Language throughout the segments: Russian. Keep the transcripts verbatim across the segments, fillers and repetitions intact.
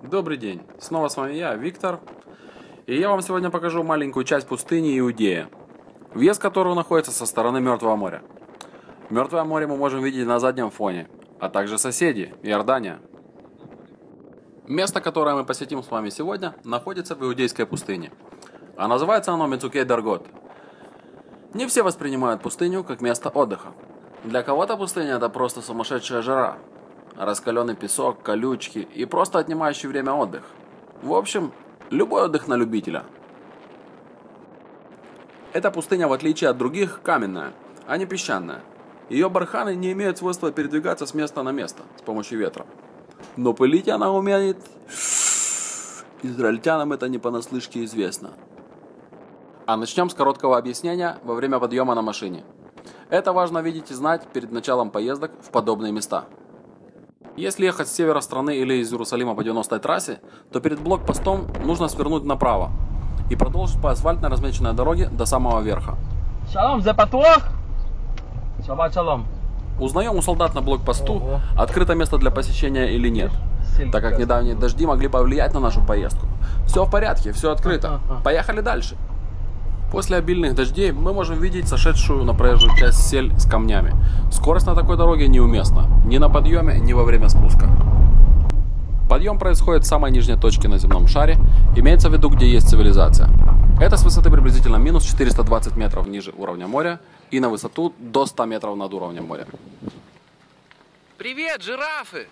Добрый день, снова с вами я, Виктор, и я вам сегодня покажу маленькую часть пустыни Иудея, въезд которого находится со стороны Мертвого моря. Мертвое море мы можем видеть на заднем фоне, а также соседи, Иордания. Место, которое мы посетим с вами сегодня, находится в Иудейской пустыне, а называется оно Мецукей-Даргот. Не все воспринимают пустыню как место отдыха. Для кого-то пустыня это просто сумасшедшая жара, раскаленный песок, колючки и просто отнимающий время отдых. В общем, любой отдых на любителя. Эта пустыня, в отличие от других, каменная, а не песчаная. Ее барханы не имеют свойства передвигаться с места на место с помощью ветра. Но пылить она умеет. Израильтянам это не понаслышке известно. А начнем с короткого объяснения во время подъема на машине. Это важно видеть и знать перед началом поездок в подобные места. Если ехать с севера страны или из Иерусалима по девяностой трассе, то перед блокпостом нужно свернуть направо и продолжить по асфальтной размеченной дороге до самого верха. Шалом, зе патуах? Шаббат шалом. Узнаем у солдат на блокпосту, открыто место для посещения или нет, так как недавние дожди могли повлиять на нашу поездку. Все в порядке, все открыто. Поехали дальше. После обильных дождей мы можем видеть сошедшую на проезжую часть сель с камнями. Скорость на такой дороге неуместна, ни на подъеме, ни во время спуска. Подъем происходит с самой нижней точки на земном шаре, имеется в виду, где есть цивилизация. Это с высоты приблизительно минус четыреста двадцать метров ниже уровня моря и на высоту до ста метров над уровнем моря. Привет, жирафы!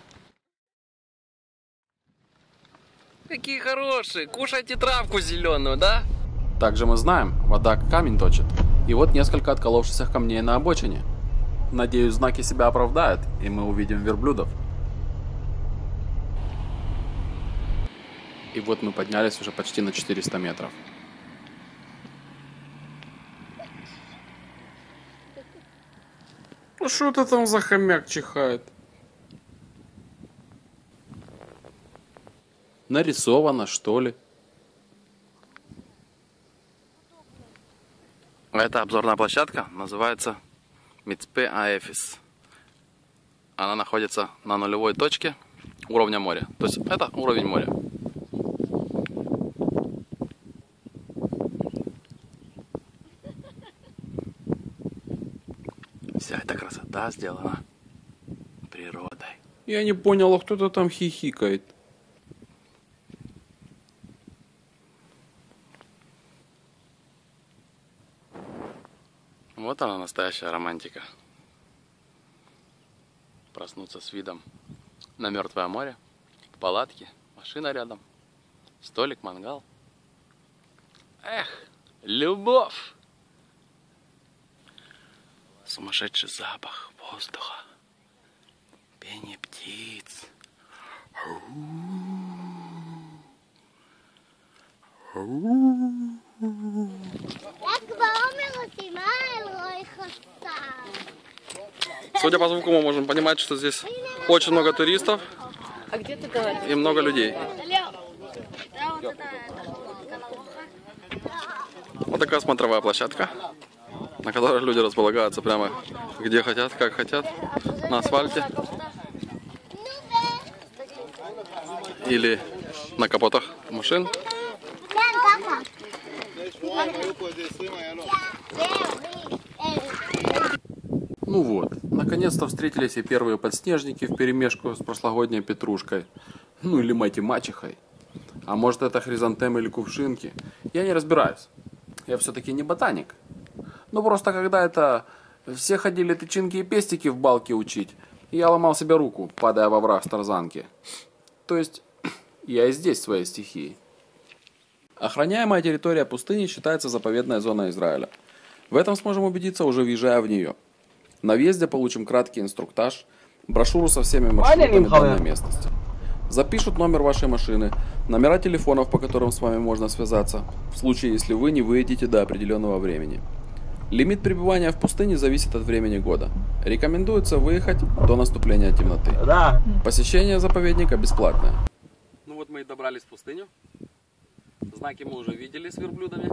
Какие хорошие! Кушайте травку зеленую, да? Также мы знаем, вода камень точит. И вот несколько отколовшихся камней на обочине. Надеюсь, знаки себя оправдают, и мы увидим верблюдов. И вот мы поднялись уже почти на четыреста метров. Ну что это там за хомяк чихает? Нарисовано, что ли? Эта обзорная площадка называется Мицпе Аэфис. Она находится на нулевой точке уровня моря. То есть это уровень моря. Вся эта красота сделана природой. Я не понял, а кто-то там хихикает. Вот она, настоящая романтика. Проснуться с видом на Мертвое море, палатки, машина рядом, столик, мангал. Эх, любовь! Сумасшедший запах воздуха, пение птиц. Судя по звуку, мы можем понимать, что здесь очень много туристов А где ты говоришь? и много людей. Вот такая смотровая площадка, на которой люди располагаются прямо где хотят, как хотят, на асфальте или на капотах машин. Ну вот, наконец-то встретились и первые подснежники вперемешку с прошлогодней петрушкой. Ну или мать и мачехой. А может это хризантемы или кувшинки. Я не разбираюсь. Я все-таки не ботаник. Ну просто когда это все ходили тычинки и пестики в балке учить, я ломал себе руку, падая во враг с тарзанки. То есть я и здесь в своей стихии. Охраняемая территория пустыни считается заповедной зоной Израиля. В этом сможем убедиться, уже въезжая в нее. На въезде получим краткий инструктаж, брошюру со всеми маршрутами данной местности. Запишут номер вашей машины, номера телефонов, по которым с вами можно связаться, в случае, если вы не выедете до определенного времени. Лимит пребывания в пустыне зависит от времени года. Рекомендуется выехать до наступления темноты. Посещение заповедника бесплатное. Ну вот мы и добрались в пустыню. Знаки мы уже видели с верблюдами.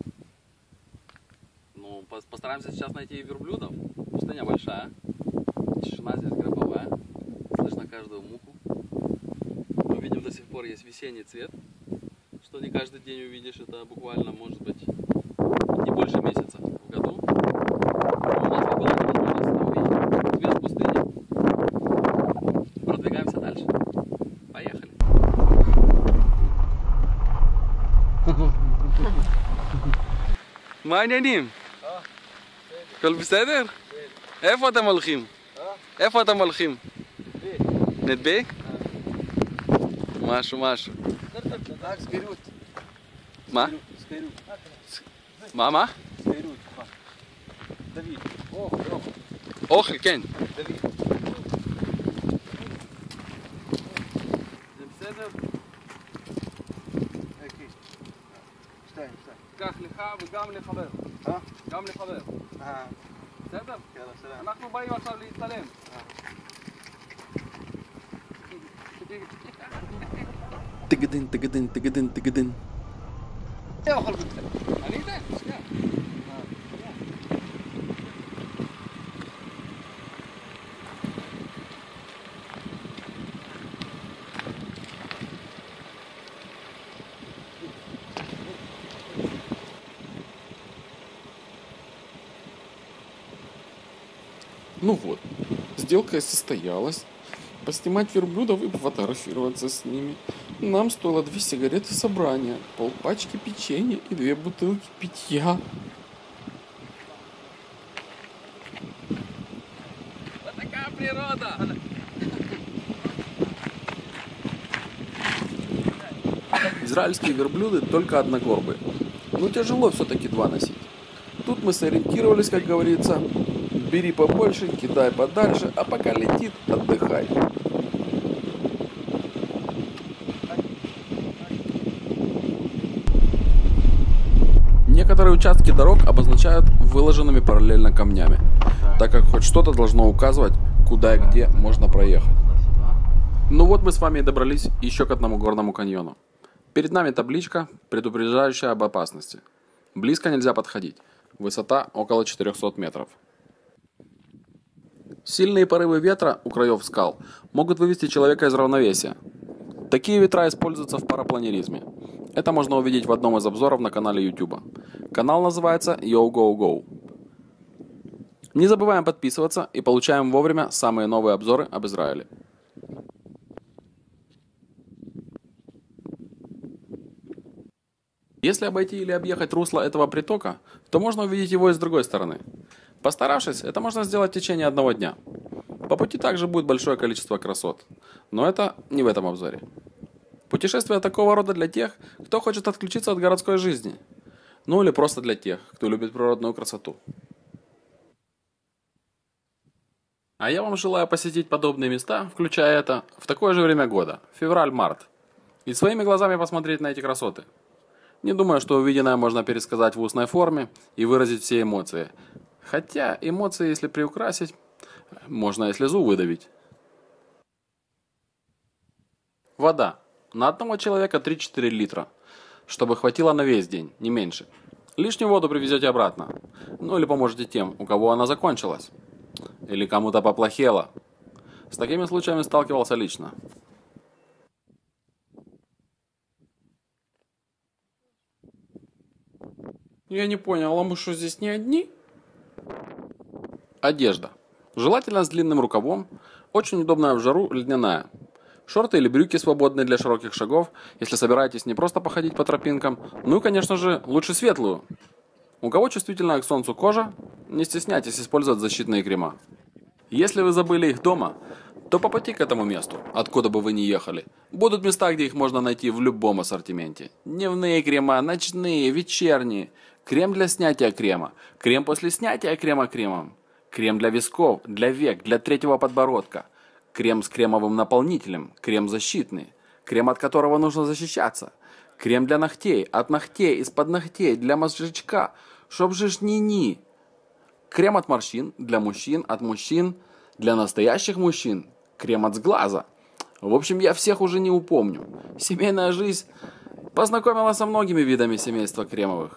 Ну, постараемся сейчас найти верблюдов. Пустыня большая. Тишина здесь гробовая. Слышно каждую муху. Мы видим до сих пор пор есть весенний цвет, что не каждый день увидишь, это буквально может быть не больше месяца в году. У нас выпала возможность это увидеть. Цвет пустыни. Продвигаемся дальше. Поехали. מה העניינים? הכל בסדר? איפה אתם הולכים? איפה אתם הולכים? נדביק? משהו משהו. מה? מה מה? אוכל, כן. זה בסדר? קח לך וגם לחבר. גם לחבר. בסדר? אנחנו באים עכשיו להצטלם. Тыгадын, тыгадын, тыгадын, тыгадын. אני אתן, שנייה. Ну вот, сделка состоялась. Поснимать верблюдов и пофотографироваться с ними. Нам стоило две сигареты собрания, полпачки печенья и две бутылки питья. Вот такая природа! Израильские верблюды только одногорбые. Но тяжело все-таки два носить. Тут мы сориентировались, как говорится, бери побольше, кидай подальше, а пока летит, отдыхай. Некоторые участки дорог обозначают выложенными параллельно камнями, так как хоть что-то должно указывать, куда и где можно проехать. Ну вот мы с вами и добрались еще к одному горному каньону. Перед нами табличка, предупреждающая об опасности. Близко нельзя подходить. Высота около четырехсот метров. Сильные порывы ветра у краев скал могут вывести человека из равновесия. Такие ветра используются в парапланеризме. Это можно увидеть в одном из обзоров на канале YouTube. Канал называется Yo Go Go. Не забываем подписываться и получаем вовремя самые новые обзоры об Израиле. Если обойти или объехать русло этого притока, то можно увидеть его и с другой стороны. Постаравшись, это можно сделать в течение одного дня. По пути также будет большое количество красот, но это не в этом обзоре. Путешествие такого рода для тех, кто хочет отключиться от городской жизни. Ну или просто для тех, кто любит природную красоту. А я вам желаю посетить подобные места, включая это, в такое же время года, февраль-март, и своими глазами посмотреть на эти красоты. Не думаю, что увиденное можно пересказать в устной форме и выразить все эмоции. Хотя эмоции, если приукрасить, можно и слезу выдавить. Вода. На одного человека три-четыре литра, чтобы хватило на весь день, не меньше. Лишнюю воду привезете обратно. Ну или поможете тем, у кого она закончилась. Или кому-то поплохело. С такими случаями сталкивался лично. Я не понял, а мы что, здесь не одни? Одежда. Желательно с длинным рукавом, очень удобная в жару, льняная. Шорты или брюки свободные для широких шагов, если собираетесь не просто походить по тропинкам. Ну и, конечно же, лучше светлую. У кого чувствительная к солнцу кожа, не стесняйтесь использовать защитные крема. Если вы забыли их дома, то по пути к этому месту, откуда бы вы ни ехали, будут места, где их можно найти в любом ассортименте. Дневные крема, ночные, вечерние, крем для снятия крема, крем после снятия крема кремом, крем для висков, для век, для третьего подбородка, крем с кремовым наполнителем, крем защитный, крем, от которого нужно защищаться, крем для ногтей, от ногтей, из-под ногтей, для мозжечка, чтоб жишь ни-ни, крем от морщин, для мужчин, от мужчин, для настоящих мужчин, крем от сглаза. В общем, я всех уже не упомню. Семейная жизнь познакомила со многими видами семейства кремовых.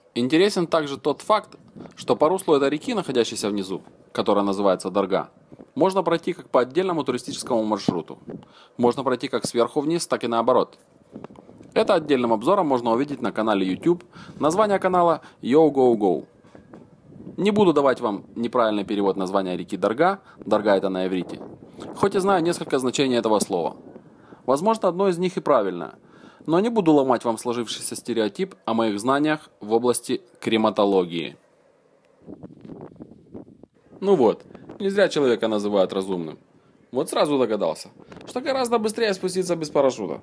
Интересен также тот факт, что по руслу этой реки, находящейся внизу, которая называется Дарга, Можно пройти как по отдельному туристическому маршруту. Можно пройти как сверху вниз, так и наоборот. Это отдельным обзором можно увидеть на канале YouTube. Название канала YoGoGo. Не буду давать вам неправильный перевод названия реки Дарга. Дарга это на иврите. Хоть и знаю несколько значений этого слова. Возможно, одно из них и правильное. Но не буду ломать вам сложившийся стереотип о моих знаниях в области крематологии. Ну вот, не зря человека называют разумным. Вот сразу догадался, что гораздо быстрее спуститься без парашюта.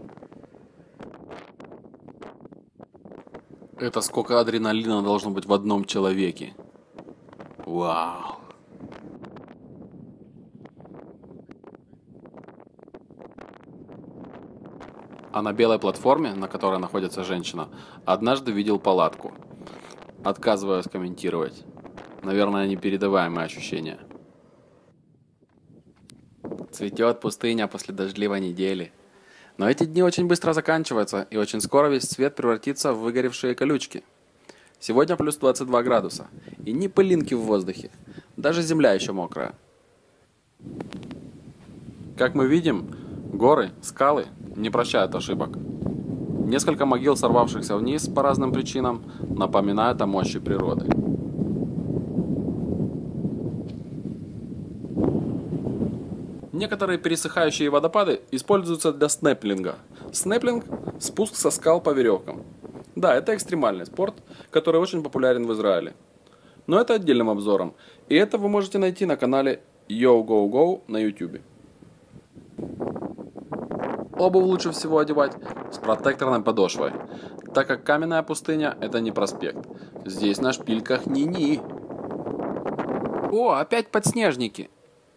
Это сколько адреналина должно быть в одном человеке. Вау. А на белой платформе, на которой находится женщина, однажды видел палатку. Отказываюсь комментировать. Наверное, непередаваемые ощущения. Цветет пустыня после дождливой недели. Но эти дни очень быстро заканчиваются, и очень скоро весь цвет превратится в выгоревшие колючки. Сегодня плюс двадцать два градуса, и ни пылинки в воздухе. Даже земля еще мокрая. Как мы видим, горы, скалы не прощают ошибок. Несколько могил, сорвавшихся вниз по разным причинам, напоминают о мощи природы. Некоторые пересыхающие водопады используются для снэплинга. Снэплинг – спуск со скал по веревкам. Да, это экстремальный спорт, который очень популярен в Израиле. Но это отдельным обзором, и это вы можете найти на канале YoGoGo на YouTube. Обувь лучше всего одевать с протекторной подошвой, так как каменная пустыня – это не проспект. Здесь на шпильках ни-ни. О, опять подснежники!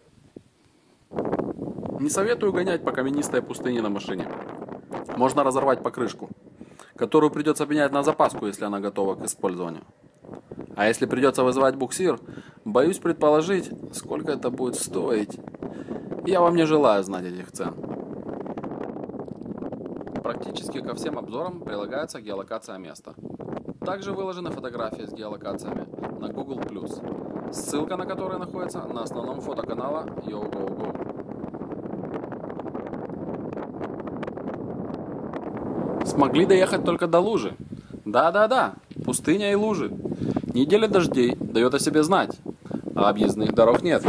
Не советую гонять по каменистой пустыне на машине. Можно разорвать покрышку, которую придется менять на запаску, если она готова к использованию. А если придется вызывать буксир, боюсь предположить, сколько это будет стоить. Я вам не желаю знать этих цен. Практически ко всем обзорам прилагается геолокация места. Также выложены фотографии с геолокациями на Google плюс, ссылка на которые находится на основном фото канала YoGoGo. Смогли доехать только до лужи. Да-да-да, пустыня и лужи. Неделя дождей дает о себе знать, а объездных дорог нет.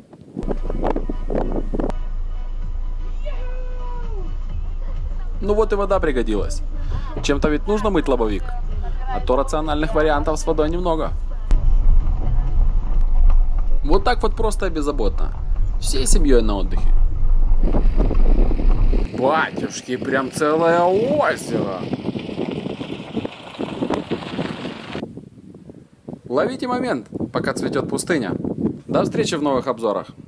Ну вот и вода пригодилась. Чем-то ведь нужно мыть лобовик, а то рациональных вариантов с водой немного. Вот так вот просто и беззаботно. Всей семьей на отдыхе. Батюшки, прям целое озеро. Ловите момент, пока цветет пустыня. До встречи в новых обзорах.